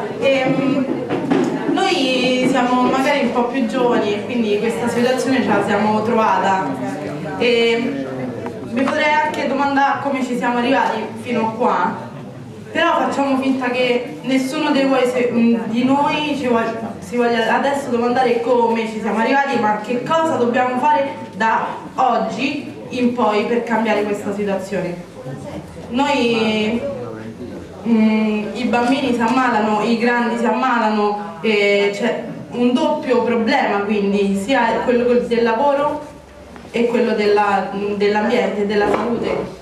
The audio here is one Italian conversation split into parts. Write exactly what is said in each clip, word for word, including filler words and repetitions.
E, noi siamo magari un po' più giovani e quindi questa situazione ce la siamo trovata. E mi potrei anche domandare come ci siamo arrivati fino a qua, però facciamo finta che nessuno di, voi, se, di noi ci voglia, si voglia adesso domandare come ci siamo arrivati, ma che cosa dobbiamo fare da oggi in poi per cambiare questa situazione. Noi, mh, i bambini si ammalano, i grandi si ammalano, c'è un doppio problema, quindi sia quello del lavoro e quello dell'ambiente e della salute.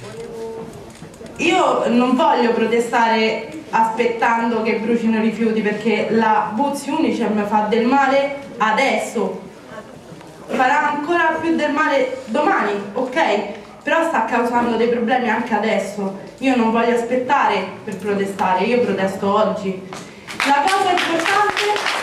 Io non voglio protestare aspettando che brucino i rifiuti, perché la Buzzi Unicem fa del male adesso, farà ancora più del male domani, ok? Però sta causando dei problemi anche adesso. Io non voglio aspettare per protestare, io protesto oggi. La cosa importante,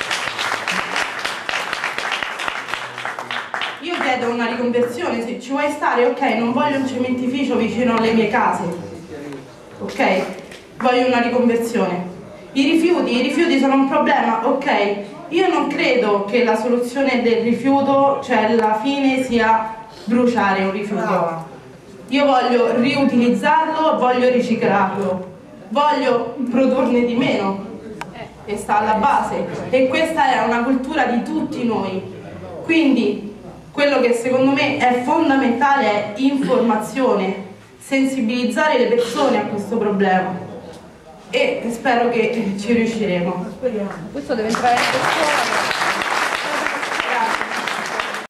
io chiedo una riconversione, se ci vuoi stare, ok, non voglio un cementificio vicino alle mie case, ok? Voglio una riconversione. I rifiuti, i rifiuti sono un problema, ok? Io non credo che la soluzione del rifiuto, cioè la fine, sia bruciare un rifiuto. Io voglio riutilizzarlo, voglio riciclarlo, voglio produrne di meno, e sta alla base, e questa è una cultura di tutti noi. Quindi quello che secondo me è fondamentale è informazione, sensibilizzare le persone a questo problema, e spero che ci riusciremo. Questo deve entrare nelle scuole.